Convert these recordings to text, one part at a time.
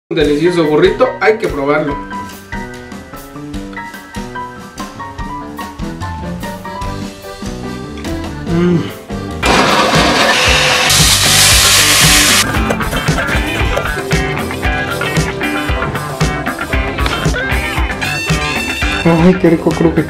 Un delicioso burrito, hay que probarlo. Ay, qué rico cruje.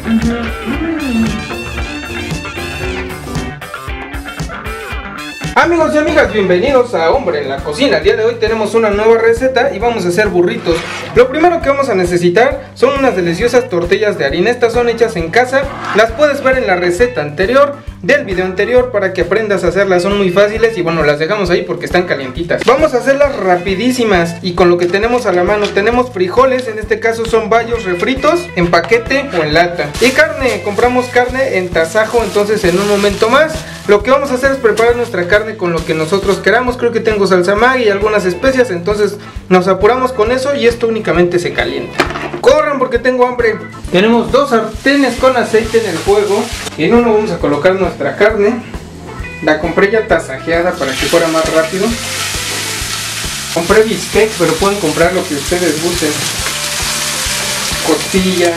Amigos y amigas, bienvenidos a Hombre en la Cocina. El día de hoy tenemos una nueva receta y vamos a hacer burritos. Lo primero que vamos a necesitar son unas deliciosas tortillas de harina. Estas son hechas en casa. Las puedes ver en la receta anterior del video anterior para que aprendas a hacerlas. Son muy fáciles y bueno, las dejamos ahí porque están calientitas. Vamos a hacerlas rapidísimas y con lo que tenemos a la mano. Tenemos frijoles, en este caso son bayos refritos en paquete o en lata. Y carne, compramos carne en tasajo. Entonces en un momento más lo que vamos a hacer es preparar nuestra carne con lo que nosotros queramos. Creo que tengo salsa Maggi y algunas especias, entonces nos apuramos con eso y esto únicamente se calienta. Corran porque tengo hambre. Tenemos dos sartenes con aceite en el fuego y en uno vamos a colocar nuestra carne. La compré ya tasajeada para que fuera más rápido. Compré bistec, pero pueden comprar lo que ustedes gusten. Costilla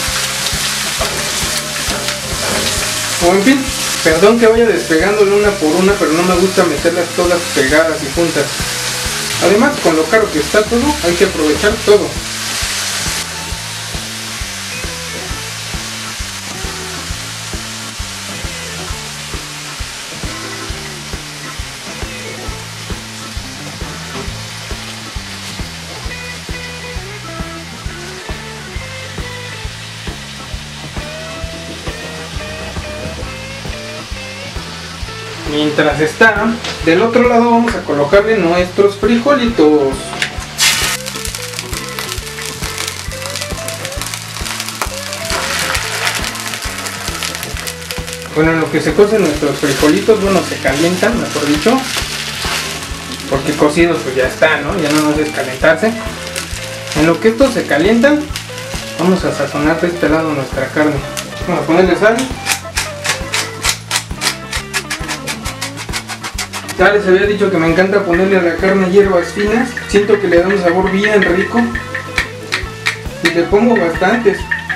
o en fin. Perdón que vaya despegándole una por una, pero no me gusta meterlas todas pegadas y juntas. Además, con lo caro que está todo, hay que aprovechar todo. Mientras está, del otro lado vamos a colocarle nuestros frijolitos. Bueno, en lo que se cocen nuestros frijolitos, bueno, se calientan, mejor dicho, porque cocidos pues ya está, ¿no? Ya no nos es calentarse. En lo que estos se calientan, vamos a sazonar de este lado nuestra carne. Vamos a ponerle sal. Ya les había dicho que me encanta ponerle a la carne hierbas finas. Siento que le da un sabor bien rico. Y le pongo bastantes.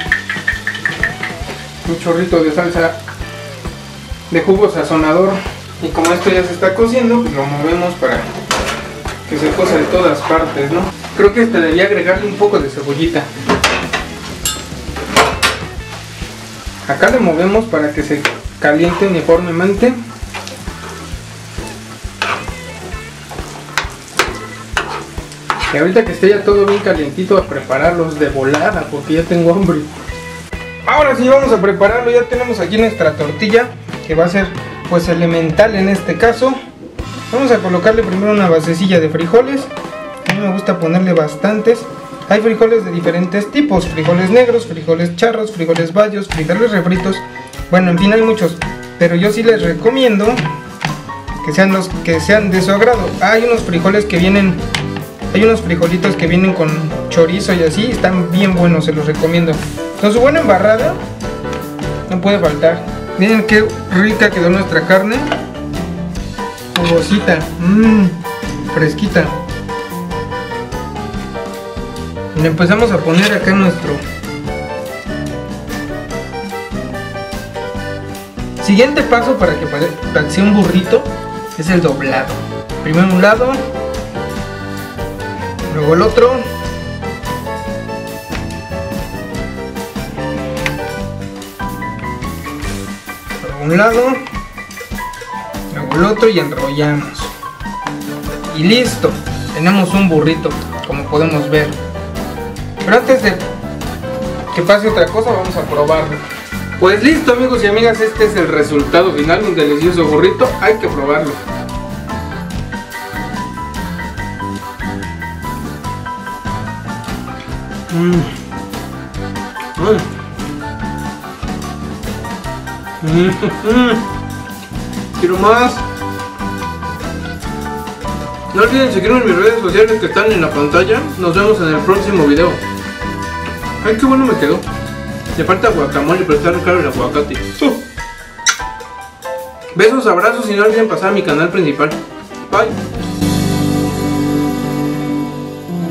Un chorrito de salsa de jugo sazonador. Y como esto ya se está cociendo, pues lo movemos para que se cosa de todas partes, ¿no? Creo que debía agregarle un poco de cebollita. Acá le movemos para que se caliente uniformemente. Y ahorita que esté ya todo bien calientito, a prepararlos de volada porque ya tengo hambre. Ahora sí vamos a prepararlo. Ya tenemos aquí nuestra tortilla, que va a ser pues elemental en este caso. Vamos a colocarle primero una basecilla de frijoles. A mí me gusta ponerle bastantes. Hay frijoles de diferentes tipos: frijoles negros, frijoles charros, frijoles bayos, frijoles refritos. Bueno, en fin, hay muchos, pero yo sí les recomiendo que sean los que sean de su agrado. Hay unos frijoles que vienen... Hay unos frijolitos que vienen con chorizo y así, están bien buenos, se los recomiendo. Con su buena embarrada, no puede faltar. Miren qué rica quedó nuestra carne. Jugosita, fresquita. Le empezamos a poner acá nuestro siguiente paso para que sea un burrito, es el doblado. Primero un lado, luego el otro. Luego un lado. Luego el otro y enrollamos. Y listo. Tenemos un burrito, como podemos ver. Pero antes de que pase otra cosa, vamos a probarlo. Pues listo, amigos y amigas, este es el resultado final. Un delicioso burrito, hay que probarlo. Quiero más. No olviden seguirme en mis redes sociales que están en la pantalla. Nos vemos en el próximo video. Ay, qué bueno me quedó. Le falta guacamole, pero está re caro el aguacate. Besos, abrazos y no olviden pasar a mi canal principal. Bye.